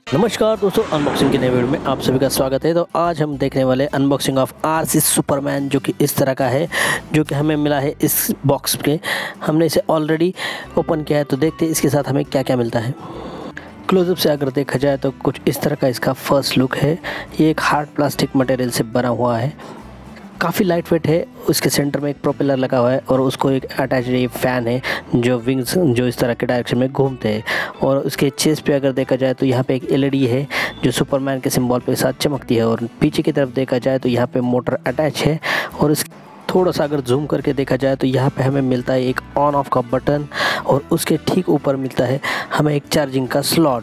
नमस्कार दोस्तों, अनबॉक्सिंग के नए वीडियो में आप सभी का स्वागत है। तो आज हम देखने वाले अनबॉक्सिंग ऑफ आरसी सुपरमैन, जो कि इस तरह का है, जो कि हमें मिला है इस बॉक्स के। हमने इसे ऑलरेडी ओपन किया है, तो देखते हैं इसके साथ हमें क्या क्या मिलता है। क्लोजअप से अगर देखा जाए तो कुछ इस तरह का इसका फर्स्ट लुक है। ये एक हार्ड प्लास्टिक मटेरियल से बना हुआ है, काफ़ी लाइट वेट है। उसके सेंटर में एक प्रोपेलर लगा हुआ है और उसको एक अटैच ये फैन है जो विंग्स जो इस तरह के डायरेक्शन में घूमते हैं। और उसके चेस्ट पे अगर देखा जाए तो यहाँ पे एक एलईडी है जो सुपरमैन के सिंबल के साथ चमकती है। और पीछे की तरफ देखा जाए तो यहाँ पे मोटर अटैच है। और इस थोड़ा सा अगर जूम करके देखा जाए तो यहाँ पे हमें मिलता है एक ऑन ऑफ का बटन, और उसके ठीक ऊपर मिलता है हमें एक चार्जिंग का स्लॉट।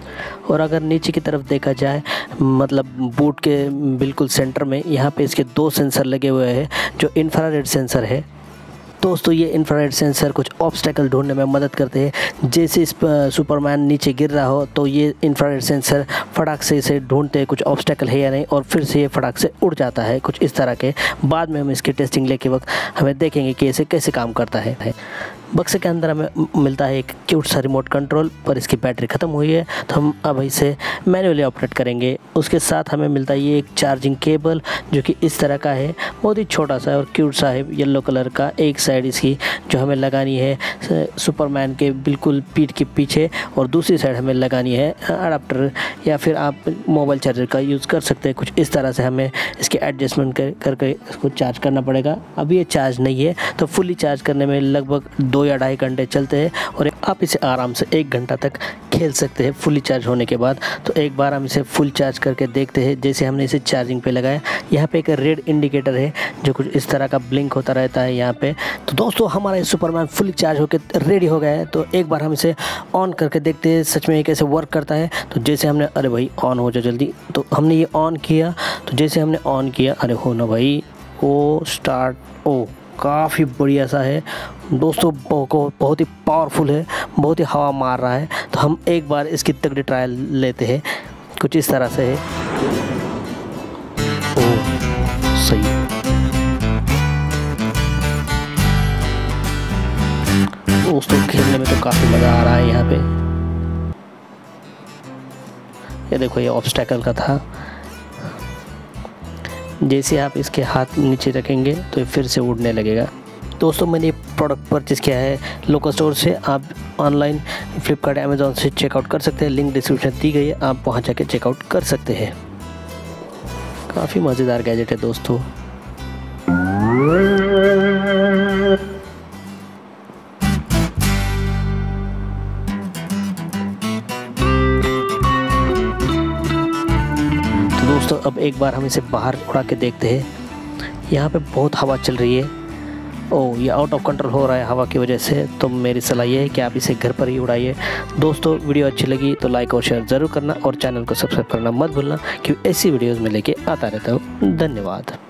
और अगर नीचे की तरफ देखा जाए, मतलब बूट के बिल्कुल सेंटर में यहाँ पे इसके दो सेंसर लगे हुए हैं जो इंफ्रारेड सेंसर है। दोस्तों, ये इंफ्रारेड सेंसर कुछ ऑब्स्टेकल ढूंढने में मदद करते हैं। जैसे इस सुपरमैन नीचे गिर रहा हो तो ये इंफ्रारेड सेंसर फटाक से इसे ढूंढते हैं कुछ ऑब्स्टेकल है या नहीं, और फिर से ये फटाक से उड़ जाता है कुछ इस तरह के। बाद में हम इसकी टेस्टिंग लेके वक्त हमें देखेंगे कि इसे कैसे काम करता है। बक्से के अंदर हमें मिलता है एक क्यूट सा रिमोट कंट्रोल, पर इसकी बैटरी ख़त्म हुई है तो हम अब इसे मैन्युअली ऑपरेट करेंगे। उसके साथ हमें मिलता है ये एक चार्जिंग केबल जो कि इस तरह का है, बहुत ही छोटा सा और क्यूट सा है, येलो कलर का। एक साइड इसकी जो हमें लगानी है सुपरमैन के बिल्कुल पीठ के पीछे, और दूसरी साइड हमें लगानी है अडाप्टर, या फिर आप मोबाइल चार्जर का यूज़ कर सकते हैं। कुछ इस तरह से हमें इसके एडजस्टमेंट करके इसको चार्ज करना पड़ेगा। अभी ये चार्ज नहीं है, तो फुली चार्ज करने में लगभग 2 या 2.5 घंटे चलते हैं, और आप इसे आराम से 1 घंटा तक खेल सकते हैं फुली चार्ज होने के बाद। तो एक बार हम इसे फुल चार्ज करके देखते हैं। जैसे हमने इसे चार्जिंग पे लगाया, यहाँ पे एक रेड इंडिकेटर है जो कुछ इस तरह का ब्लिंक होता रहता है यहाँ पे। तो दोस्तों, हमारा ये सुपरमैन फुली चार्ज होकर रेडी हो गया है। तो एक बार हम इसे ऑन करके देखते हैं सच में ये कैसे वर्क करता है। तो जैसे हमने, अरे भाई ऑन हो जाए जल्दी, तो हमने ये ऑन किया। तो जैसे हमने ऑन किया, अरे हो ना भाई, ओ स्टार्ट, ओ काफ़ी बढ़िया सा है दोस्तों, बहुत ही पावरफुल है, बहुत ही हवा मार रहा है। तो हम एक बार इसकी तगड़ी ट्रायल लेते हैं। कुछ इस तरह से है, ओ सही। दोस्तों, खेलने में तो काफ़ी मज़ा आ रहा है यहाँ पे। ये देखो, ये ऑब्स्टेकल का था। जैसे आप इसके हाथ नीचे रखेंगे तो ये फिर से उड़ने लगेगा। दोस्तों, मैंने ये प्रोडक्ट परचेज़ किया है लोकल स्टोर से। आप ऑनलाइन फ्लिपकार्ट, अमेज़ॉन से चेकआउट कर सकते हैं। लिंक डिस्क्रिप्शन दी गई है, आप वहाँ जाके चेकआउट कर सकते हैं। काफ़ी मज़ेदार गैजेट है दोस्तों। दोस्तों, अब एक बार हम इसे बाहर उड़ा के देखते हैं। यहाँ पे बहुत हवा चल रही है। ओह, ये आउट ऑफ कंट्रोल हो रहा है हवा की वजह से। तो मेरी सलाह ये है कि आप इसे घर पर ही उड़ाइए। दोस्तों, वीडियो अच्छी लगी तो लाइक और शेयर ज़रूर करना, और चैनल को सब्सक्राइब करना मत भूलना, क्योंकि ऐसी वीडियोज़ में लेके आता रहता हूँ। धन्यवाद।